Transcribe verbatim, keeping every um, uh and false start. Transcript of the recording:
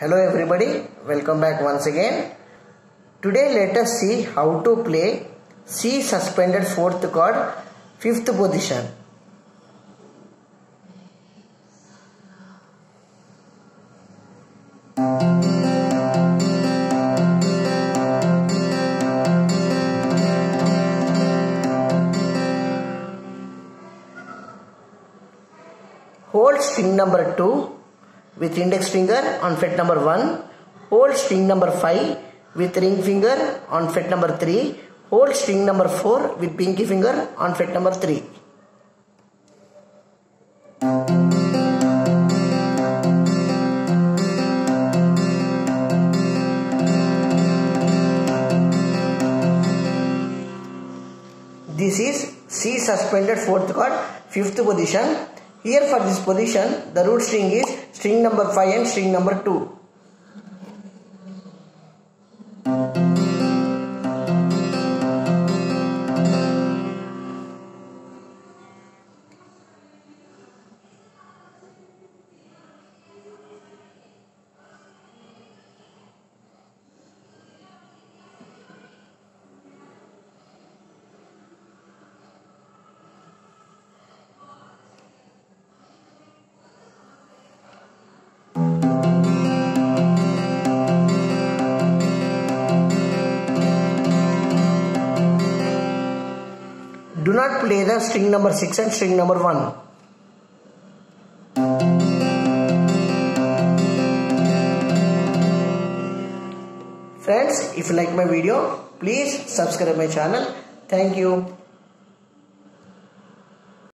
Hello everybody, welcome back once again. Today let us see how to play C suspended fourth chord, fifth position. Hold string number two with index finger on fret number one. Hold string number five with ring finger on fret number three. Hold string number four with pinky finger on fret number three. This is C suspended fourth chord, fifth position. Here for this position, the root string is string number five and string number two. Do not play the string number six and string number one. Friends, if you like my video, please subscribe my channel. Thank you.